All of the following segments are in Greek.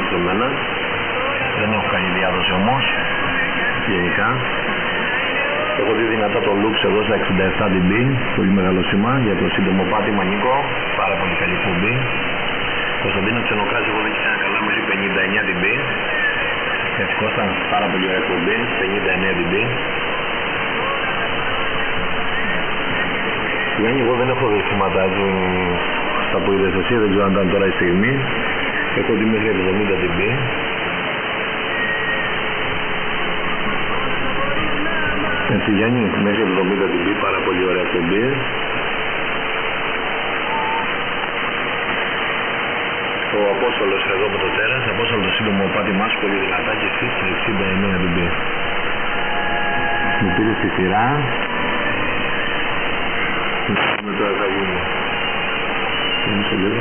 σε μένα. Δεν έχω καλή διάδοση όμως, γενικά. Έχω δει δυνατά το Lux εδώ στα 67 dB, πολύ μεγάλο σήμα για το σύντομο πάτημα, Νίκο. Πάρα πολύ καλή εκπομπή. Κωνσταντίνο Ξενοκράτης, έχω δει και ένα καλά μέχρι 59 dB. Έτσι Κώστα, πάρα πολύ ωραία εκπομπή, 59 dB. Γιάννη, εγώ δεν έχω δει σήματα στα που είδες εσύ, δεν ξέρω αν ήταν τώρα η στιγμή. Έχω δει μέχρι 70 dB. Έτσι Γιάννη, μέχρι 70 dB, πάρα πολύ ωραία εκπομπή. Ο Απόστολος εδώ με το τέρας, Απόστολο το σύντομο πάτημά σου πολύ δυνατά και εσύ 69 dB. Μου πήρε στη σειρά. Με το αγαγού μου. Μισό λίγο.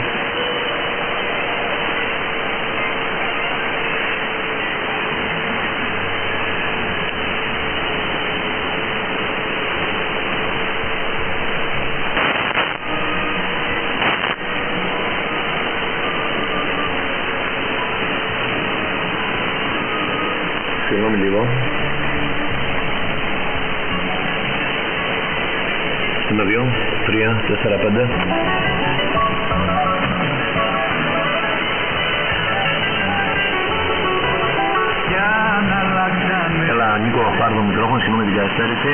Συγγνώμη λίγο. 1, 2, 3, 4, 5. Έλα Νίκο, πάρε το μικρόφωνο, συγγνώμη την καθυστέρηση.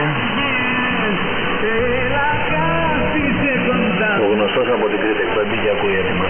Ο γνωστός από την Κρήτη εκπέμπει και ακούει έτοιμα.